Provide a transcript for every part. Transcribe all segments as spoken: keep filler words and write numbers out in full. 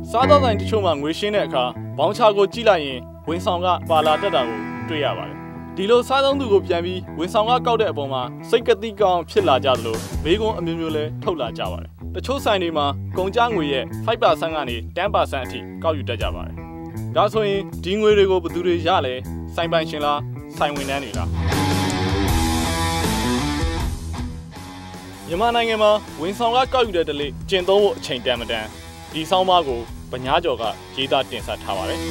စားသောက်ဆိုင်တချို့မှာငွေရှင်းတဲ့အခါဘောင်းချကိုကြည့်လိုက်ရင်ဝန်ဆောင်ကပါလာတက်တာကိုတွေ့ရပါတယ်ဒီလိုစားသုံးသူကိုပြန်ပြီးဝန်ဆောင်ကကောက်တဲ့အပေါ်မှာစိတ်ကတိကောင်းဖြစ်လာကြသလိုဘေးကွန်းအမျိုးမျိုးလဲထုတ်လာကြပါတယ်တချို့ဆိုင်တွေမှာကုန်ကျငွေရဲ့ five percent ကနေ ten percent အထိကောက်ယူတတ်ကြပါတယ်ဒါဆိုရင်ဒီငွေတွေကိုဘယ်သူတွေရလဲဆိုင်ပိုင်ရှင်လားဆိုင်ဝန်ထမ်းတွေလားမြန်မာနိုင်ငံမှာဝန်ဆောင်ကကောက်ယူတဲ့တလေကျင့်သုံးဖို့အချိန်တန်မတန်ဒီဆောင်းပါးကိုဗညာကျော်ကရေးသားတင်ဆက်ထားပါတယ်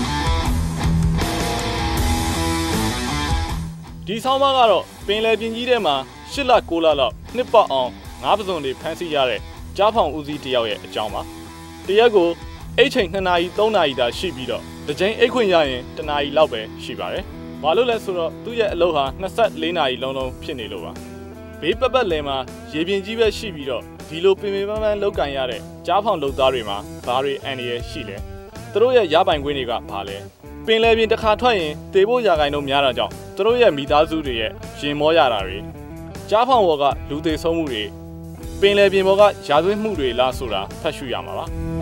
ဒီဆောင်းပါးကတော့ပင်လယ်ပြင်ကြီးထဲမှာရှစ်လကိုးလလောက်နှစ်ပတ်အောင်ငါးပစုံတွေဖမ်းဆီးရတဲ့ကြားဖောင်ဦးစီးတယောက်ရဲ့အကြောင်းပါတရက်ကိုအိတ်ချိန်နှစ်နာရီသုံးနာရီသာရှိပြီးတော့တစ်ချိန်အိတ်ခွင့်ရရင်တစ်နာရီလောက်ပဲရှိပါတယ်ဘာလို့လဲဆိုတော့သူ့ရဲ့အလုပ်ဟာနှစ်ဆက်လေးနာရီလုံးလုံးဖြစ်နေလို့ပါဘေးပပတ်လယ်မှာရေပြင်ကြီးပဲရှိပြီးတော့ဒီလိုပင်ပင်ပန်းပန်းလောက်ကန်ရတဲ့ကြားဖောင်လုပ်သားတွေမှာဘာတွေအန်ရရှိလဲသူတို့ရဲ့ရပိုင်ခွင့်တွေကဘာလဲပင်လယ်ပြင်တစ်ခါထွက်ရင်တေဖို့ရာဂိုင်တို့များတာကြောင့်သူတို့ရဲ့မိသားစုတွေရဲ့ရင်မောရတာတွေကြားဖောင်ဘော်ကလူသေးဆုံးမှုတွေပင်လယ်ပြင်ဘော်ကရာဇဝတ်မှုတွေလားဆိုတာဖတ်ရှုရမှာပါ